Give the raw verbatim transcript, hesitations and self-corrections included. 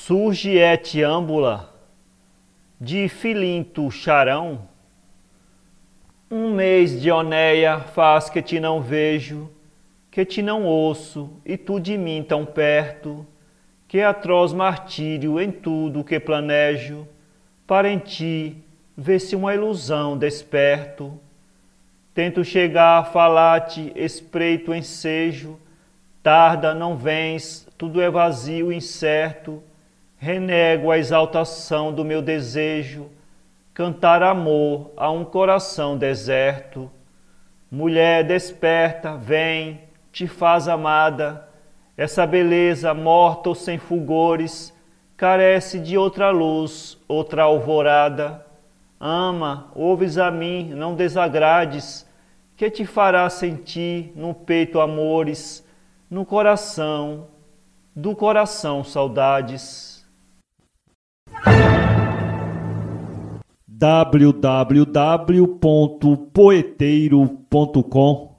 Surge et âmbula, de filinto charão. Um mês de onéia faz que te não vejo, que te não ouço, e tu de mim tão perto, que atroz martírio em tudo que planejo, para em ti ver se uma ilusão desperto. Tento chegar a falar-te, espreito o ensejo, tarda, não vens, tudo é vazio e incerto. Renego a exaltação do meu desejo, cantar amor a um coração deserto. Mulher desperta, vem, te faz amada, essa beleza morta ou sem fulgores, carece de outra luz, outra alvorada. Ama, ouves a mim, não desagrades, que te fará sentir no peito amores, no coração, do coração saudades. w w w ponto poeteiro ponto com